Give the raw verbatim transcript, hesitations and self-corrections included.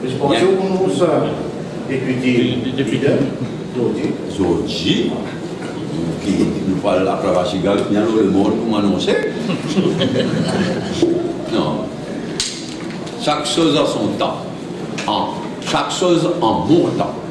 je pense qu'on nous a député leader, Zodji, qui nous parle à Pravachigal, qui a le monde pour m'annoncer. Non. Chaque chose a son temps. En, chaque chose en mon temps.